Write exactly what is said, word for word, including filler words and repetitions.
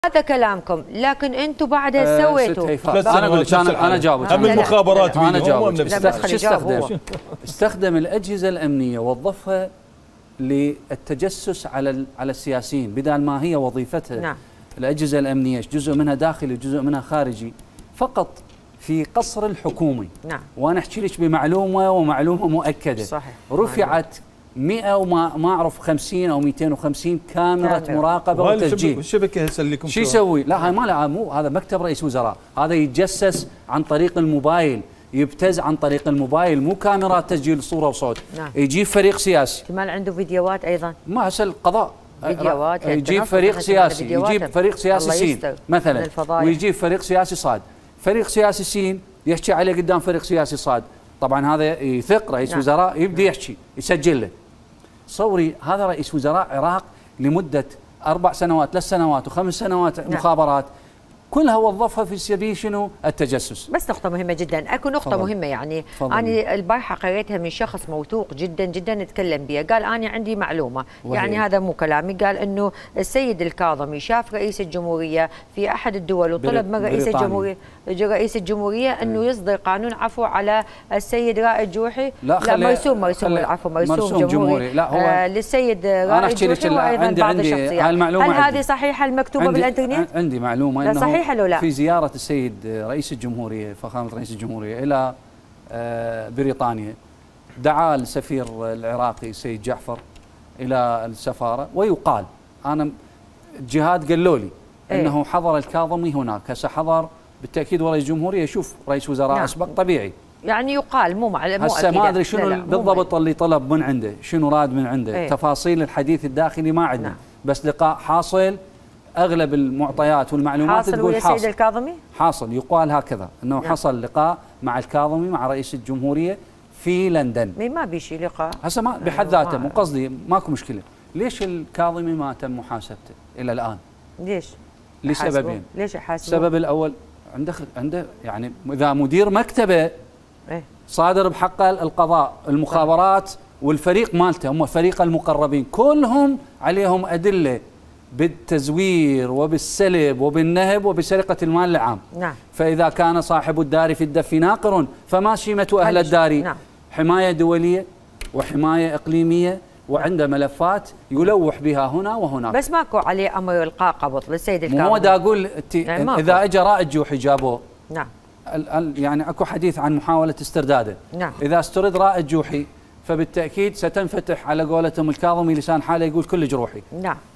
هذا كلامكم، لكن انتم بعدها أه سويتوا. انا اقول لك انا انا جاوبك. هم المخابرات انا جاوبك. شو استخدم؟ استخدم الاجهزه الامنيه وظفها للتجسس على على السياسيين بدل ما هي وظيفتها. نعم. الاجهزه الامنيه جزء منها داخلي وجزء منها خارجي، فقط في قصر الحكومي. نعم. وانا احكي لك بمعلومه ومعلومه مؤكده. صحيح. رفعت مئة وما ما اعرف خمسين او مئتين وخمسين كاميرا كاميرا. مراقبه وتسجيل. الشبكه هسه لكم شو يسوي؟ لا هاي ما لا مو هذا مكتب رئيس وزراء، هذا يتجسس عن طريق الموبايل، يبتز عن طريق الموبايل، مو كاميرات تسجيل صوره وصوت. نعم. يجيب فريق سياسي. احتمال عنده فيديوهات ايضا. ما هسه القضاء فيديوهات يجيب فريق سياسي، يجيب فريق سياسي سين مثلا، ويجيب فريق سياسي صاد، فريق سياسي سين يحكي عليه قدام فريق سياسي صاد، طبعا هذا يثق رئيس نعم. وزراء يبدي يحكي يسجل له. صوري هذا رئيس وزراء العراق لمده اربع سنوات ثلاث سنوات وخمس سنوات نعم. مخابرات كلها وظفها في سبيل شنو؟ التجسس. بس نقطة مهمة جدا، اكو نقطة فضل. مهمة يعني فضل. أنا البارحة قريتها من شخص موثوق جدا جدا نتكلم بها، قال أنا عندي معلومة، وهي. يعني هذا مو كلامي، قال إنه السيد الكاظمي شاف رئيس الجمهورية في أحد الدول وطلب من رئيس الجمهورية رئيس الجمهورية إنه يصدر قانون عفو على السيد رائد جوحي. لا, لا مرسوم مرسوم العفو مرسوم, مرسوم جمهوري, جمهوري. لا هو آه للسيد رائد جوحي وأيضا عندي بعض عندي الشخصيات. هل هذه صحيحة المكتوبة عندي بالإنترنت؟ عندي معلومة إنه صحيحة لو لا؟ في زيارة السيد رئيس الجمهورية فخامة رئيس الجمهورية إلى بريطانيا، دعا السفير العراقي السيد جعفر إلى السفارة، ويقال أنا جهات قالوا لي أنه ايه؟ حضر الكاظمي هناك، هسه حضر بالتأكيد ورئيس الجمهورية يشوف رئيس وزراء نعم. أسبق طبيعي، يعني يقال مو مع مو هسه ما أدري شنو لا لا بالضبط اللي طلب من عنده، شنو راد من عنده ايه؟ تفاصيل الحديث الداخلي ما عندنا نعم. بس لقاء حاصل، اغلب المعطيات والمعلومات حاصل تقول حاصل السيد الكاظمي؟ حاصل يقال هكذا انه نعم. حصل لقاء مع الكاظمي مع رئيس الجمهوريه في لندن. مين ما بيشي لقاء؟ هسه ما بحد ذاته مو قصدي ماكو مشكله، ليش الكاظمي ما تم محاسبته الى الان؟ ليش؟ لسببين. ليش يحاسبه؟ السبب الاول عنده عنده يعني اذا مدير مكتبه ايه؟ صادر بحقه القضاء، المخابرات والفريق مالته هم فريق المقربين كلهم عليهم ادله بالتزوير وبالسلب وبالنهب وبسرقة المال العام. نعم. فإذا كان صاحب الدار في الدف ناقر فما شيمة أهل الدار. نعم. حماية دولية وحماية إقليمية وعنده ملفات يلوح بها هنا وهناك. بس ماكو عليه أمر إلقاء قبض للسيد الكاظمي. مو دا أقول يعني إذا إجا رائد جوحي جابوه. نعم. يعني أكو حديث عن محاولة استرداده. نعم. إذا استرد رائد جوحي فبالتأكيد ستنفتح على قولتهم الكاظمي لسان حاله يقول كل جروحي. نعم.